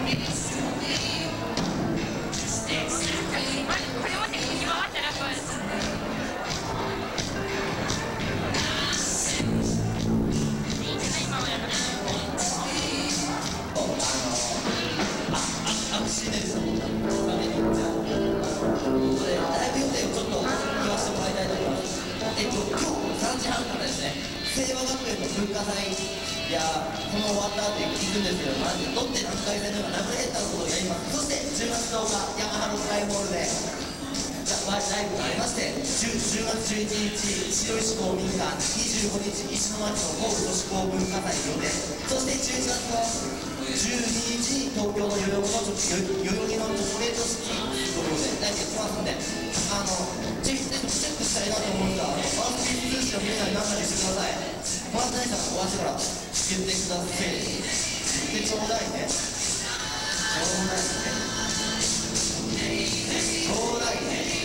清和学園の文化祭、いやこの終わった後聞くんですけど、マジでロッテ南海戦のようなラブレターのことをやります。そして10月10日ヤマハのスカイモールでライブがありまして、10月11日白石公民館、25日石の町の甲府都市高文化祭予定、そして11月の12日に東京の代々木のチョコレートシティというところで来月来ますんで、ぜひチェックしたいなと思うんですが、ファーストビーツ通信のみんなに何かにしてください。ファーストナイさんが終わってから言ってください。言ってちょうだいね。ちょうだいね。ちょうだいね。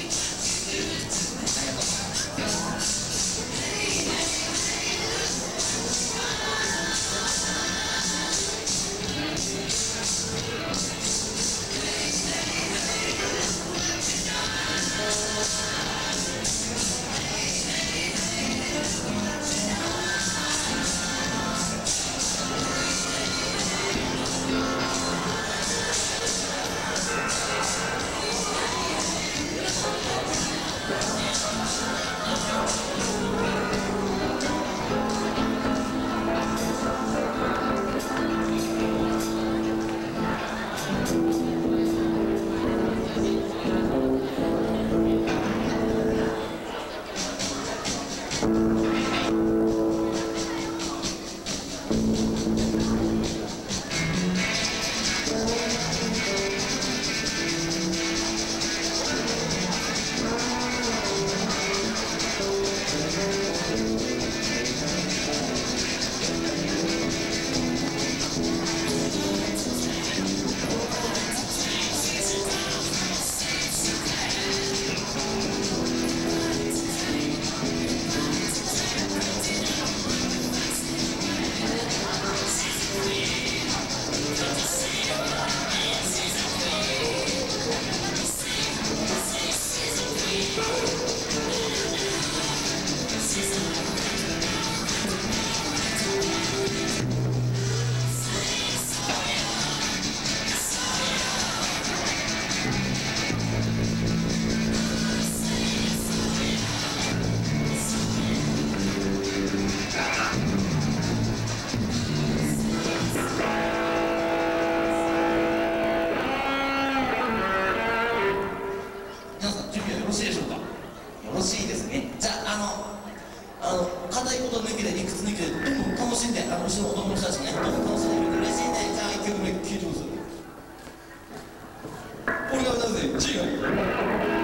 硬いこと抜きで理屈抜きでどんどん楽しんで、後ろの男の人たちね、どんどん楽しんでくれて嬉しいんで、じゃあ1曲目聴いてください。俺が歌うぜ、Gが。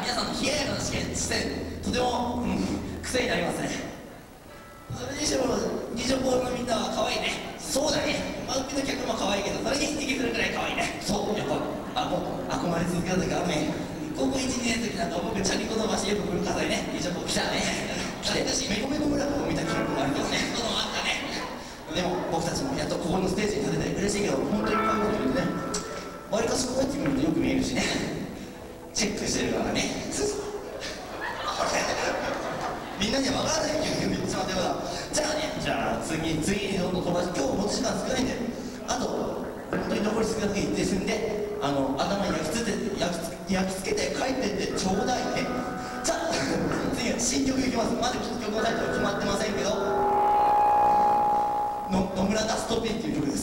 皆さんの冷ややかな視線とても、癖になりますね。それにしても二条ボールのみんなは可愛いね。そうだね、マウピの客も可愛いけどそれに匹敵するくらい可愛いね。そうやっぱ憧れ続けた時あるね。高校1、2年の時なんか僕チャリコ伸ばしよく文化祭ね、二条ボール来たね。来てメコメコ村を見た記憶もあるけどね。そうもあったね。でも僕たちもやっとここのステージに立てて嬉しいけど、本当にこういうこと言うとね、わりかしこうやって見るとよく見えるしね、チェックしてるからね。みんなには分からないけど言ってしまったようだ。じゃあ次にどんどん飛ばし、今日持ち時間少ないんで、あと本当に残り少なくていって済んで、頭に焼き付けて帰ってってちょうだいね。じゃあ次は新曲いきます。まだ曲のタイトル決まってませんけど、野村ダストピンっていう曲です。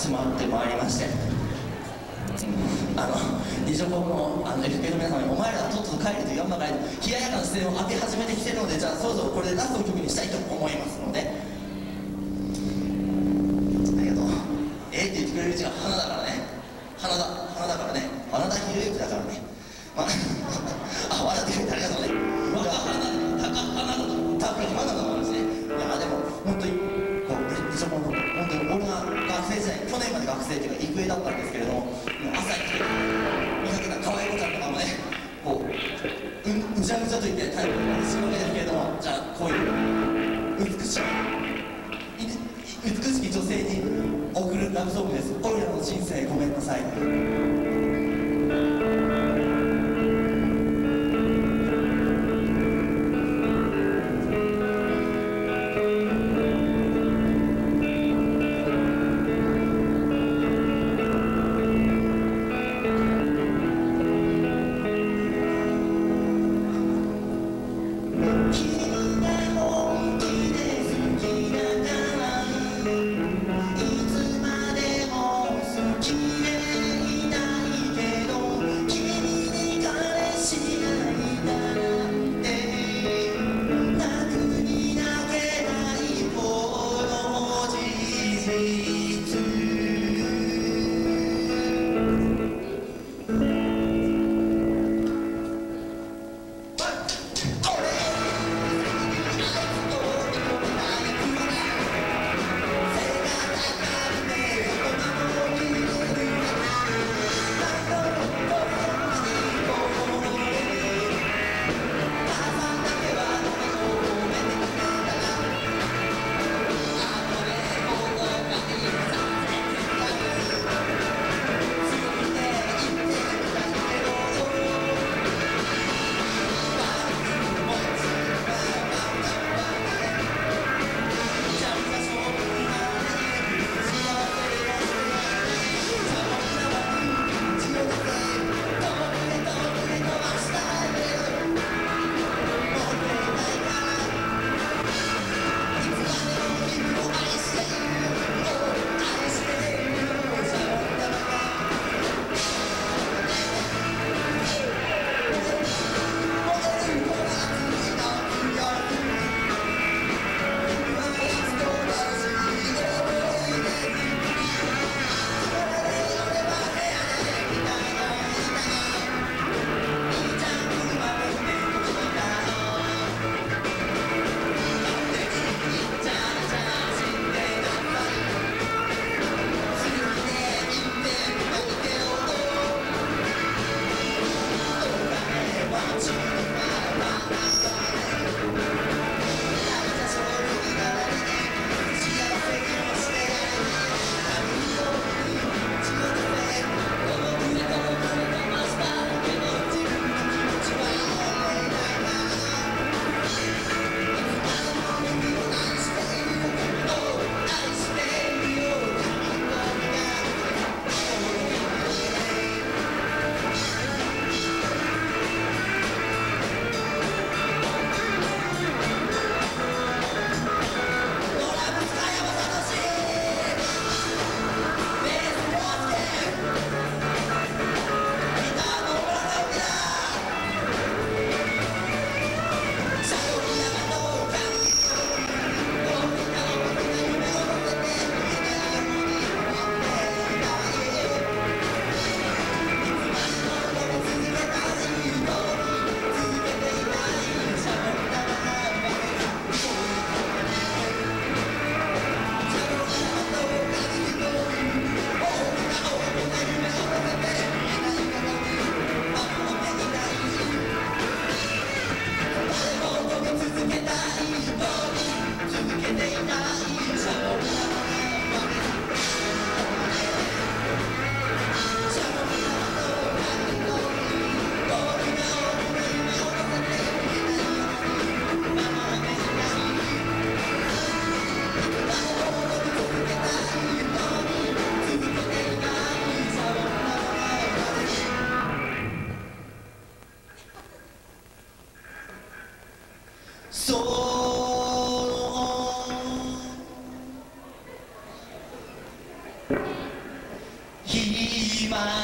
迫ってまいりまして、二条国のFK の皆様にお前らとっとと帰れと言わんばかりの冷ややかな視線を当て始めてきてるので、じゃあそろそろこれでラストの曲にしたいと思いますので、ありがとう。って言ってくれるうちが花だからね。花だからね。花田博之だからね。笑ってくれてありがとうね。高花だからですね。いやでも本当にこう二条国の本当に俺が学生時代、去年まで学生っていうか育英だったんですけれども、朝に来て見かけた可愛い子ちゃんとかもね、こううじゃうじゃと言ってタイプにするわけですけれども、じゃあこういう美しき女性に送るラブソングです。俺らの人生ごめんなさい。 そうきま